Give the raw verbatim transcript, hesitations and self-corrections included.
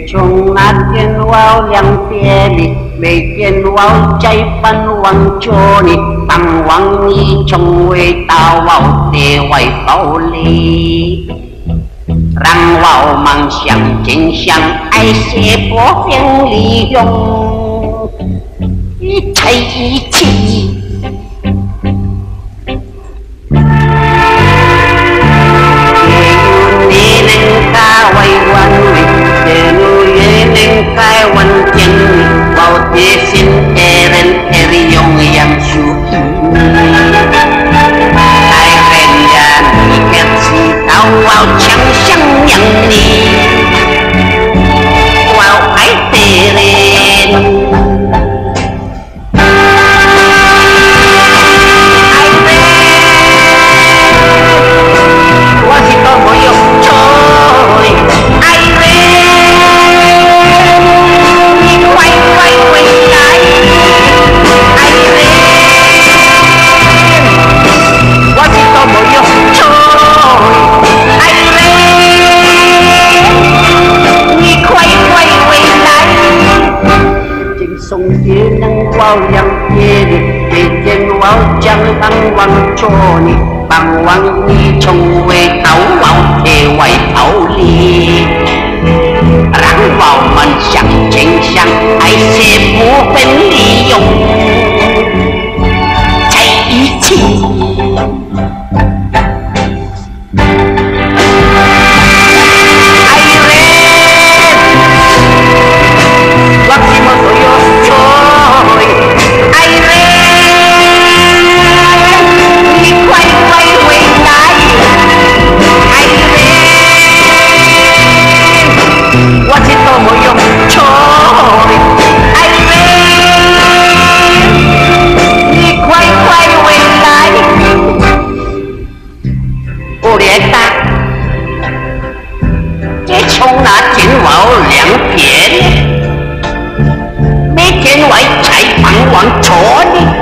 从那天我两别离，每天我在盼望着你，盼望你成为大我的外宝里，让我梦想真相爱惜不变利用，一切一切。我的心爱人爱的永远属于你，爱人呀，你可知道我强想让你，我爱的人，爱人，我是多么有罪，爱人。送别人我两别离，每天我将盼望着你，盼望你成为到我的外头里，让我们相亲相爱，却不分利用，在一起。从那天我两别，每天我才盼望着你。